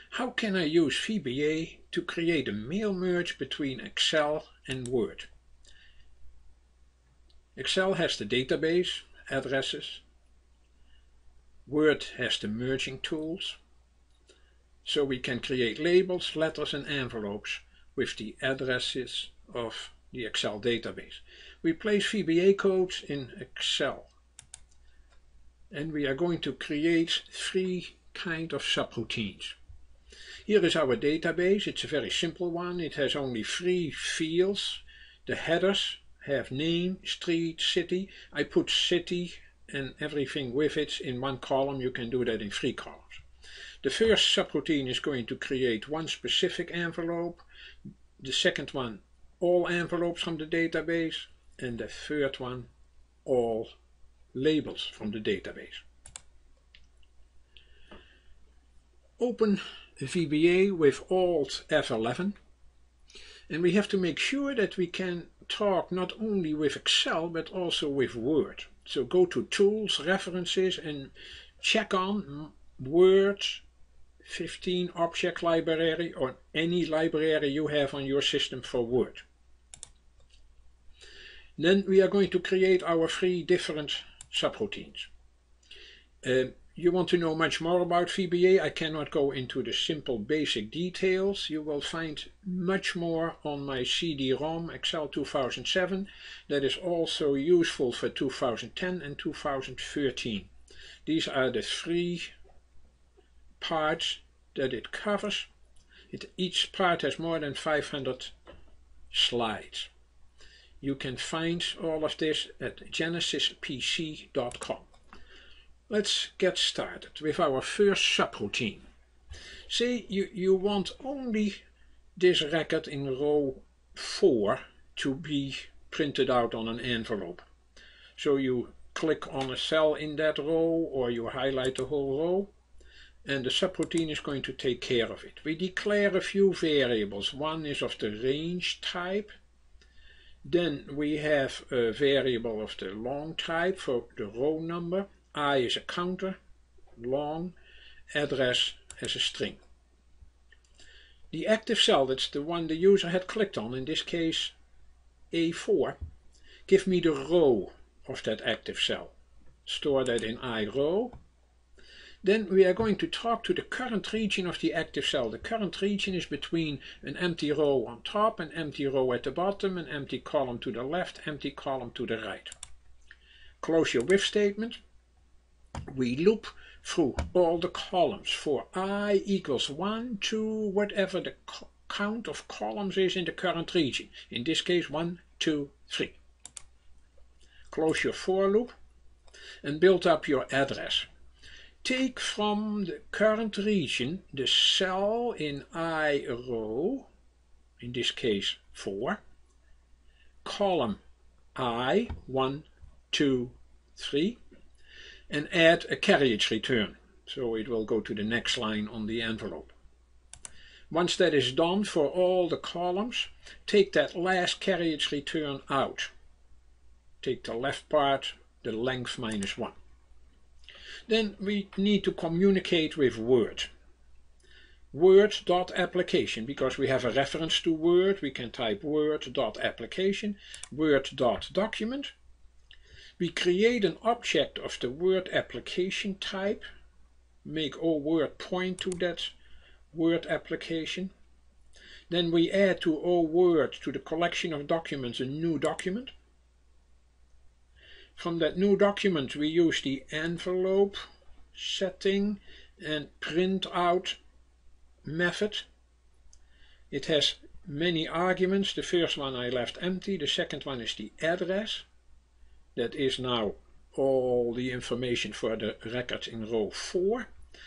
How can I use VBA to create a mail merge between Excel and Word? Excel has the database, addresses. Word has the merging tools. So we can create labels, letters and envelopes with the addresses of the Excel database. We place VBA codes in Excel. And we are going to create 3 kinds of subroutines. Here is our database. It's a very simple one. It has only 3 fields. The headers have name, street, city. I put city and everything with it in 1 column. You can do that in 3 columns. The first subroutine is going to create 1 specific envelope. The second one, all envelopes from the database. And the third one, all labels from the database. Open VBA with Alt F11, and we have to make sure that we can talk not only with Excel but also with Word. So go to Tools, References and check on Word 15 Object Library or any library you have on your system for Word. Then we are going to create our 3 different subroutines. You want to know much more about VBA. I cannot go into the simple basic details. You will find much more on my CD-ROM Excel 2007 that is also useful for 2010 and 2013. These are the 3 parts that it covers. Each part has more than 500 slides. You can find all of this at genesispc.com. Let's get started with our first subroutine. Say you want only this record in row 4 to be printed out on an envelope. So you click on a cell in that row or you highlight the whole row and the subroutine is going to take care of it. We declare a few variables. One is of the range type. Then we have a variable of the long type for the row number. I is a counter, long, address as a string. The active cell, that's the one the user had clicked on, in this case A4, give me the row of that active cell. Store that in I row. Then we are going to talk to the current region of the active cell. The current region is between an empty row on top, an empty row at the bottom, an empty column to the left, empty column to the right. Close your with statement. We loop through all the columns for I equals 1, 2, whatever the count of columns is in the current region. In this case 1, 2, 3. Close your for loop and build up your address. Take from the current region the cell in I row, in this case 4, column I, 1, 2, 3, and add a carriage return, so it will go to the next line on the envelope. Once that is done for all the columns, take that last carriage return out. Take the left part, the length minus 1. Then we need to communicate with Word. Word.application, because we have a reference to Word, we can type Word.application, Word.document. We create an object of the Word application type, make all Word point to that Word application. Then we add to all Word to the collection of documents a new document. From that new document we use the envelope setting and print out method. It has many arguments. The first one I left empty, the second one is the address. That is now all the information for the record in row 4.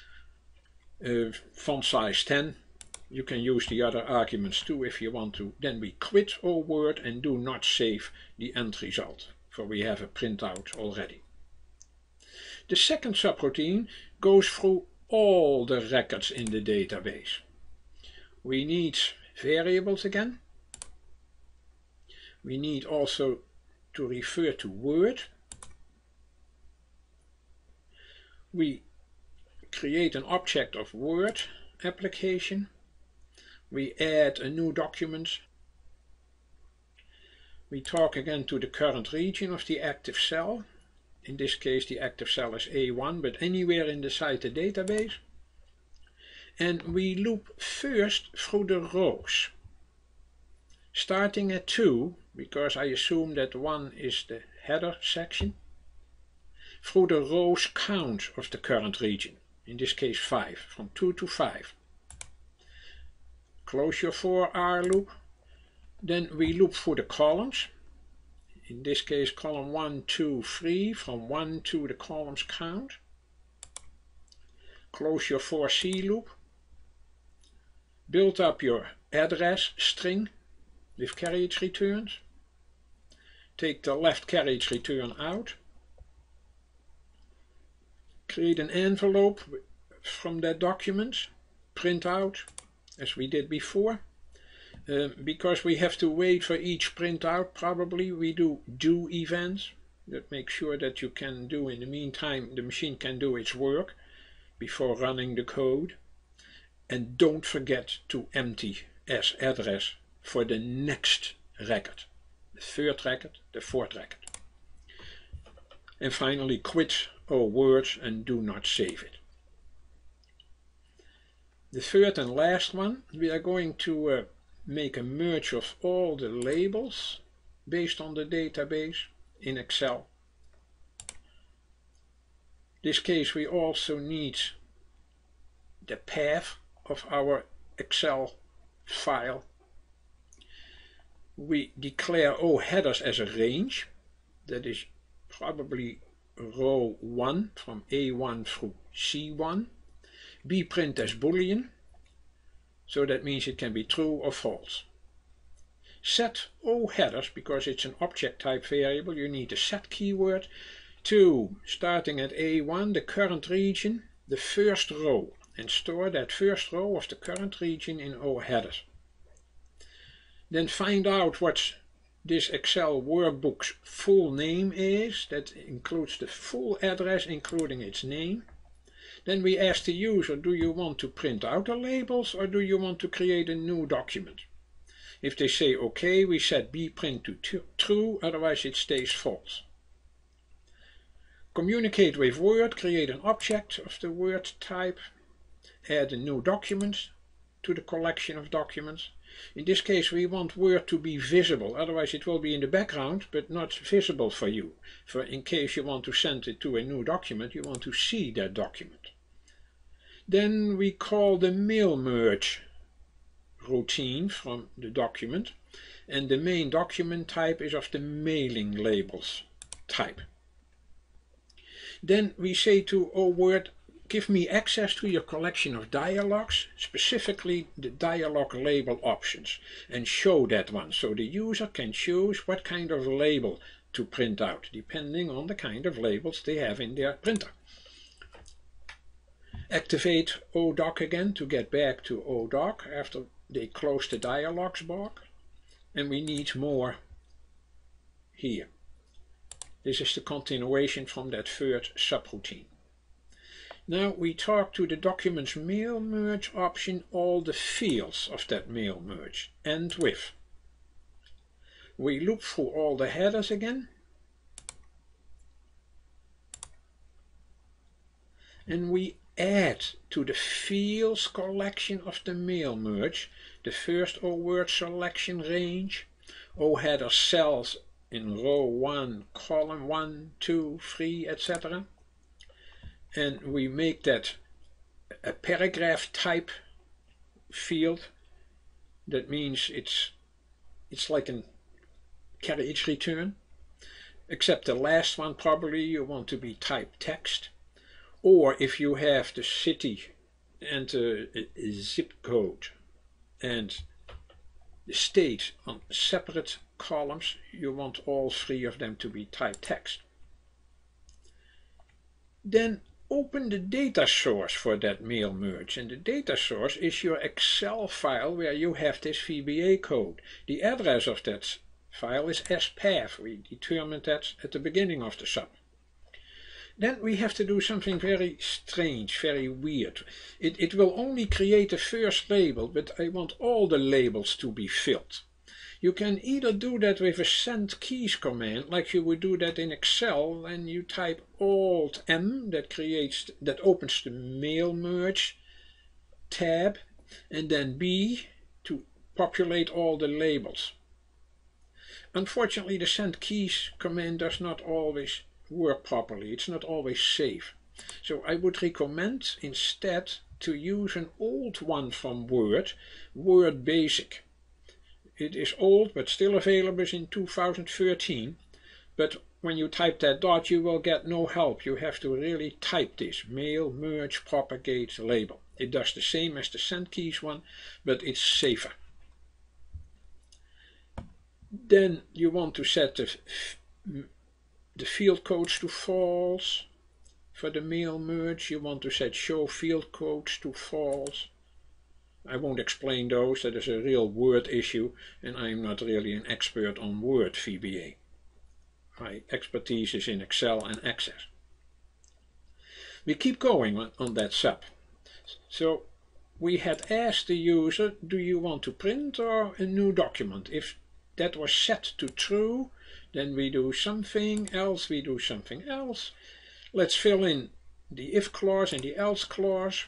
Font size 10. You can use the other arguments too if you want to. Then we quit all Word and do not save the end result, for we have a printout already. The second subroutine goes through all the records in the database. We need variables again. We need also to refer to Word. We create an object of Word application. We add a new document. We talk again to the current region of the active cell. In this case the active cell is A1, but anywhere in the Cyte database. And we loop first through the rows, starting at 2, because I assume that 1 is the header section, through the rows count of the current region, in this case 5, from 2 to 5. Close your for loop. Then we loop through the columns, in this case column 1, 2, 3, from 1 to the columns count. Close your for C loop. Build up your address string with carriage returns. Take the left carriage return out. Create an envelope from that document. Print out, as we did before. Because we have to wait for each printout, probably we do events that make sure that you can do, in the meantime, the machine can do its work before running the code. And don't forget to empty as address for the next record, the third record, the fourth record. And finally, quit all words and do not save it. The third and last one, we are going to make a merge of all the labels based on the database in Excel. In this case we also need the path of our Excel file. We declare O headers as a range, that is probably row 1 from A1 through C1. Bprint as Boolean, so that means it can be true or false. Set O headers, because it's an object type variable, you need the set keyword, to, starting at A1, the current region, the first row, and store that first row of the current region in O headers. Then find out what this Excel workbook's full name is. That includes the full address, including its name. Then we ask the user, do you want to print out the labels or do you want to create a new document? If they say OK, we set bprint to true, otherwise it stays false. Communicate with Word, create an object of the Word type. Add a new document to the collection of documents. In this case we want Word to be visible, otherwise it will be in the background but not visible for you. For in case you want to send it to a new document, you want to see that document. Then we call the mail merge routine from the document, and the main document type is of the mailing labels type. Then we say to Word, give me access to your collection of dialogues, specifically the dialogue label options, and show that one, so the user can choose what kind of label to print out, depending on the kind of labels they have in their printer. Activate ODoc again to get back to ODoc after they close the dialogues block, and we need more here. This is the continuation from that third subroutine. Now we talk to the document's mail merge option all the fields of that mail merge, and with. We loop through all the headers again, and we add to the fields collection of the mail merge the first O word selection range, O header cells in row 1, column 1, 2, 3, etc. And we make that a paragraph type field. That means it's like a carriage return, except the last one probably you want to be type text. Or if you have the city and the zip code and the state on separate columns, you want all three of them to be type text. Then open the data source for that mail merge, and the data source is your Excel file where you have this VBA code. The address of that file is as path. We determined that at the beginning of the sub. Then we have to do something very strange, very weird. It will only create the first label, but I want all the labels to be filled. You can either do that with a send keys command, like you would do that in Excel, and you type Alt-M, that opens the mail merge tab, and then B to populate all the labels. Unfortunately, the send keys command does not always work properly. It's not always safe. So I would recommend instead to use an old one from Word, Word Basic. It is old but still available in 2013, but when you type that dot you will get no help. You have to really type this, mail merge propagate label. It does the same as the send keys one, but it's safer. Then you want to set the field codes to false. For the mail merge you want to set show field codes to false. I won't explain those, that is a real Word issue, and I'm not really an expert on Word VBA. My expertise is in Excel and Access. We keep going on that sub. So we had asked the user, do you want to print or a new document? If that was set to true, then we do something else, we do something else. Let's fill in the if clause and the else clause.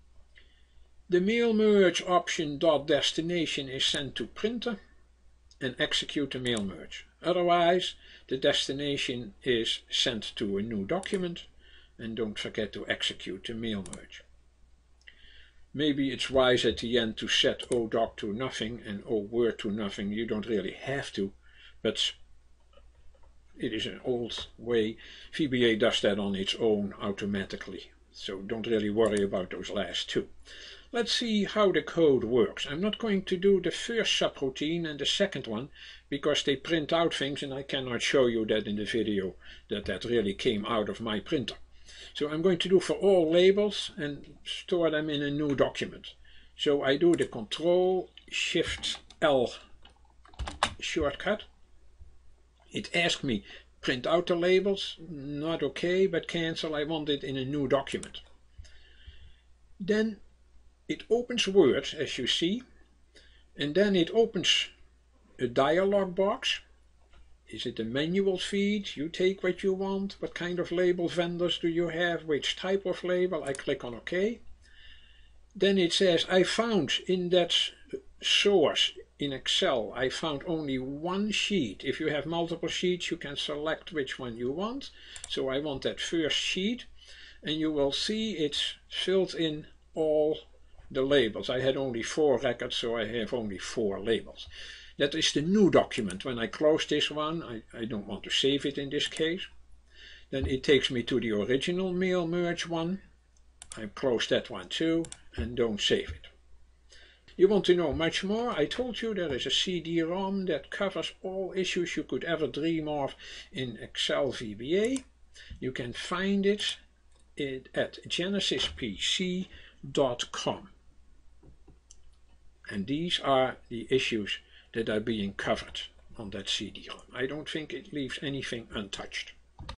The mail merge option .destination is sent to printer and execute the mail merge. Otherwise, the destination is sent to a new document, and don't forget to execute the mail merge. Maybe it's wise at the end to set ODoc to nothing and OWord to nothing. You don't really have to, but it is an old way. VBA does that on its own automatically, so don't really worry about those last two. Let's see how the code works. I'm not going to do the first subroutine and the second one because they print out things and I cannot show you that in the video that really came out of my printer. So I'm going to do for all labels and store them in a new document. So I do the Control-Shift-L shortcut. It asks me print out the labels, not okay, but cancel, I want it in a new document. Then it opens Word, as you see, and then it opens a dialog box. Is it a manual feed? You take what you want. What kind of label vendors do you have? Which type of label? I click on OK. Then it says, I found in that source in Excel, I found only one sheet. If you have multiple sheets, you can select which one you want. So I want that first sheet, and you will see it's filled in all the labels. I had only 4 records, so I have only 4 labels. That is the new document. When I close this one, I don't want to save it in this case. Then it takes me to the original mail merge one. I close that one too and don't save it. You want to know much more? I told you there is a CD-ROM that covers all issues you could ever dream of in Excel VBA. You can find it at genesispc.com. And these are the issues that are being covered on that CD-ROM. I don't think it leaves anything untouched.